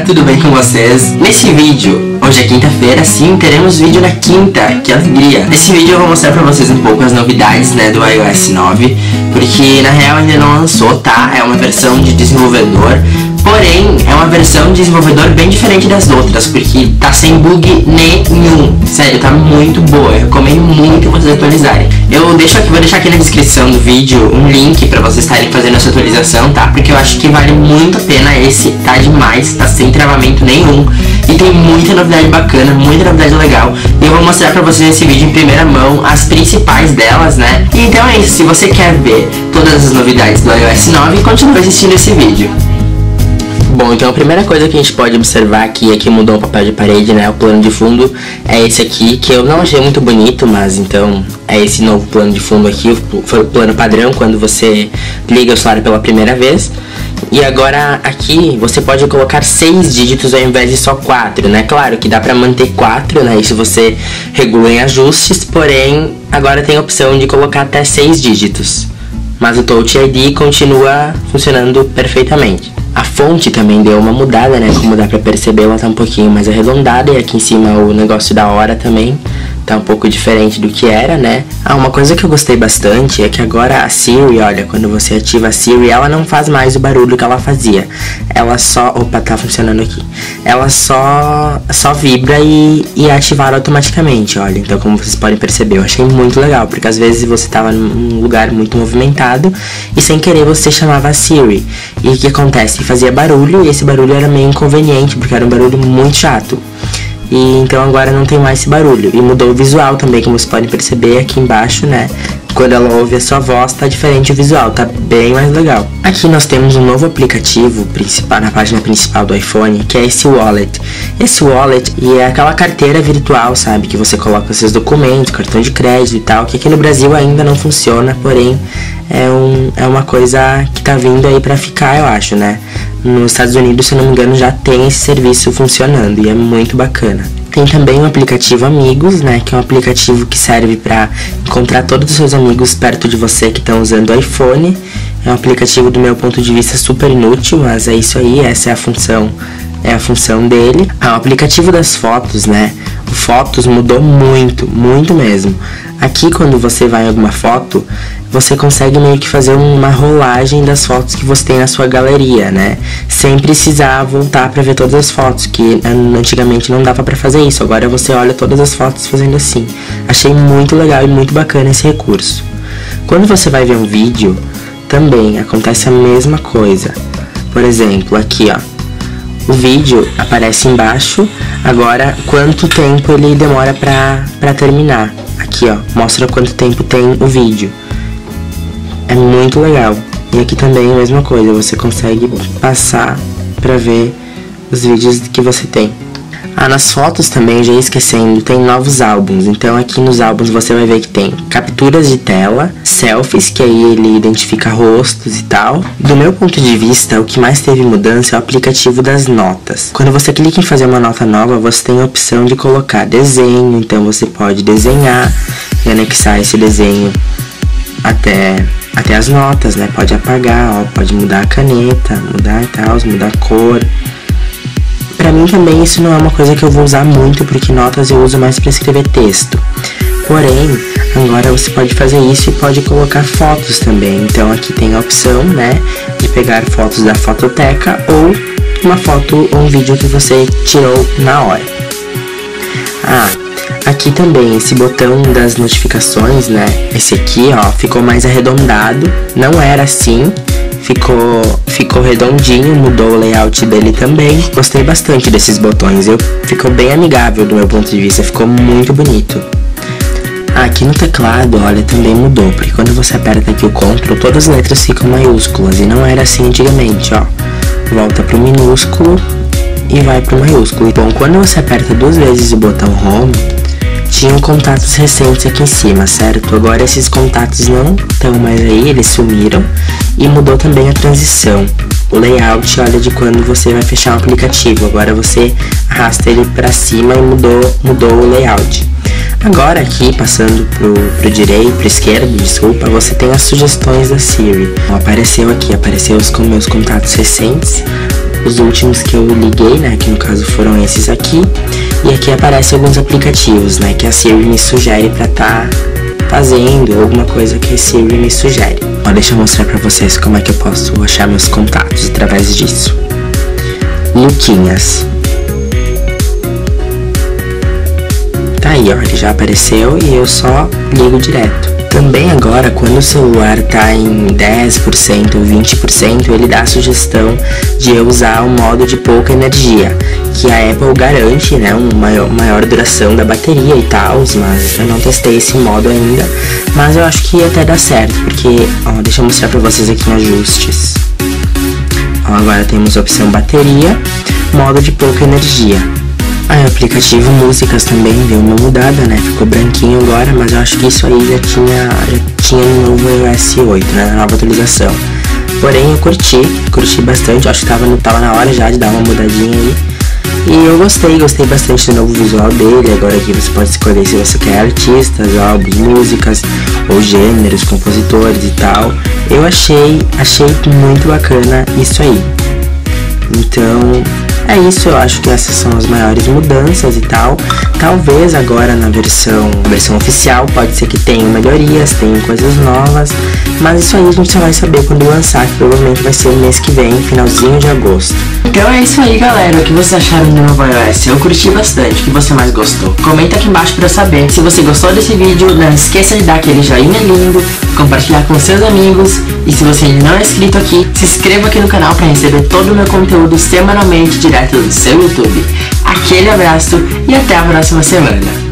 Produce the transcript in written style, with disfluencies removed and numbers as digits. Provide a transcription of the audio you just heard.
tudo bem com vocês? Nesse vídeo, hoje é quinta-feira, sim, teremos vídeo na quinta, que alegria! Nesse vídeo eu vou mostrar pra vocês um pouco as novidades, né, do iOS 9, porque na real ainda não lançou, tá? É uma versão de desenvolvedor, porém, é uma versão de desenvolvedor bem diferente das outras, porque tá sem bug nenhum. Sério, tá muito boa, eu recomendo muito vocês atualizarem. Vou deixar aqui na descrição do vídeo um link pra vocês estarem fazendo essa atualização, tá? Porque eu acho que vale muito a pena, esse tá demais, tá sem travamento nenhum. E tem muita novidade bacana, muita novidade legal. E eu vou mostrar pra vocês nesse vídeo em primeira mão as principais delas, né? E então é isso, se você quer ver todas as novidades do iOS 9, continue assistindo esse vídeo. Bom, então a primeira coisa que a gente pode observar aqui é que mudou o papel de parede, né? O plano de fundo é esse aqui, que eu não achei muito bonito, mas então é esse novo plano de fundo aqui. Foi o plano padrão quando você liga o celular pela primeira vez. E agora aqui você pode colocar 6 dígitos ao invés de só 4, né? Claro que dá pra manter 4, né? Isso você regula em ajustes, porém agora tem a opção de colocar até 6 dígitos. Mas o Touch ID continua funcionando perfeitamente. A fonte também deu uma mudada, né? Como dá pra perceber, ela tá um pouquinho mais arredondada. E aqui em cima o negócio da hora também tá um pouco diferente do que era, né? Uma coisa que eu gostei bastante é que agora a Siri, olha, quando você ativa a Siri, ela não faz mais o barulho que ela fazia. Ela só... Opa, tá funcionando aqui. Ela só vibra e é ativada automaticamente, olha. Então, como vocês podem perceber, eu achei muito legal, porque às vezes você tava num lugar muito movimentado e sem querer você chamava a Siri. E o que acontece? Fazia barulho e esse barulho era meio inconveniente, porque era um barulho muito chato. E então agora não tem mais esse barulho. E mudou o visual também, como vocês podem perceber aqui embaixo, né? Quando ela ouve a sua voz, tá diferente o visual, tá bem mais legal. Aqui nós temos um novo aplicativo principal, na página principal do iPhone, que é esse Wallet. Esse Wallet é aquela carteira virtual, sabe? Que você coloca seus documentos, cartão de crédito e tal, que aqui no Brasil ainda não funciona, porém é uma coisa que tá vindo aí pra ficar, eu acho, né? Nos Estados Unidos, se não me engano, já tem esse serviço funcionando e é muito bacana. Tem também o aplicativo Amigos, né, que é um aplicativo que serve para encontrar todos os seus amigos perto de você que estão usando o iPhone. É um aplicativo, do meu ponto de vista, super inútil, mas é isso aí, essa é a função dele. O aplicativo das fotos, né, o Fotos mudou muito, muito mesmo. Aqui, quando você vai em alguma foto, você consegue meio que fazer uma rolagem das fotos que você tem na sua galeria, né? Sem precisar voltar pra ver todas as fotos, que antigamente não dava pra fazer isso. Agora você olha todas as fotos fazendo assim. Achei muito legal e muito bacana esse recurso. Quando você vai ver um vídeo, também acontece a mesma coisa. Por exemplo, aqui ó, o vídeo aparece embaixo, agora quanto tempo ele demora pra terminar. Aqui ó, mostra quanto tempo tem o vídeo. É muito legal. E aqui também a mesma coisa, você consegue passar pra ver os vídeos que você tem. Nas fotos também, já esquecendo, tem novos álbuns. Então aqui nos álbuns você vai ver que tem capturas de tela, selfies, que aí ele identifica rostos e tal. Do meu ponto de vista, o que mais teve mudança é o aplicativo das notas. Quando você clica em fazer uma nota nova, você tem a opção de colocar desenho. Então você pode desenhar e anexar esse desenho até as notas, né? Pode apagar, ó, pode mudar a caneta, mudar e tal, mudar a cor. Pra mim também isso não é uma coisa que eu vou usar muito, porque notas eu uso mais pra escrever texto. Porém, agora você pode fazer isso e pode colocar fotos também. Então aqui tem a opção, né, de pegar fotos da fototeca ou uma foto ou um vídeo que você tirou na hora. Aqui também esse botão das notificações, né, esse aqui ó, ficou mais arredondado, não era assim. Ficou redondinho, mudou o layout dele também. Gostei bastante desses botões, ficou bem amigável do meu ponto de vista, ficou muito bonito. Aqui no teclado, olha, também mudou, porque quando você aperta aqui o Ctrl, todas as letras ficam maiúsculas, e não era assim antigamente, ó. Volta pro minúsculo e vai pro maiúsculo. Bom, quando você aperta 2 vezes o botão Home, tinham contatos recentes aqui em cima, certo? Agora esses contatos não estão mais aí, eles sumiram. E mudou também a transição. O layout, olha, de quando você vai fechar um aplicativo. Agora você arrasta ele pra cima e mudou o layout. Agora aqui, passando pro esquerdo, desculpa, você tem as sugestões da Siri. Apareceu aqui, apareceu os meus contatos recentes. os últimos que eu liguei, né, que no caso foram esses aqui. E aqui aparecem alguns aplicativos, né, que a Siri me sugere pra tá fazendo, alguma coisa que a Siri me sugere. Ó, deixa eu mostrar pra vocês como é que eu posso achar meus contatos através disso. Luquinhas. Tá aí, ó, ele já apareceu e eu só ligo direto. Também agora, quando o celular tá em 10% ou 20%, ele dá a sugestão de eu usar o modo de pouca energia, que a Apple garante, né, uma maior duração da bateria e tal, mas eu não testei esse modo ainda, mas eu acho que até dá certo, porque, ó, deixa eu mostrar pra vocês aqui em ajustes. Ó, agora temos a opção bateria, modo de pouca energia. Aí o aplicativo músicas também deu uma mudada, né? Ficou branquinho agora, mas eu acho que isso aí já tinha no novo iOS 8, né? Na nova atualização. Porém eu curti bastante, acho que tava na hora já de dar uma mudadinha aí. E eu gostei bastante do novo visual dele. Agora aqui você pode escolher se você quer artistas, álbuns, músicas, ou gêneros, compositores e tal. Eu achei muito bacana isso aí. Então, é isso, eu acho que essas são as maiores mudanças e tal. Talvez agora na versão oficial pode ser que tenham melhorias, tenham coisas novas, mas isso aí a gente só vai saber quando lançar, que provavelmente vai ser o mês que vem, finalzinho de agosto. Então é isso aí, galera, o que vocês acharam do novo iOS? Eu curti bastante, o que você mais gostou? Comenta aqui embaixo pra eu saber. Se você gostou desse vídeo, não esqueça de dar aquele joinha lindo, compartilhar com seus amigos, e se você ainda não é inscrito aqui, se inscreva aqui no canal pra receber todo o meu conteúdo semanalmente direto do seu YouTube. Aquele abraço e até a próxima semana.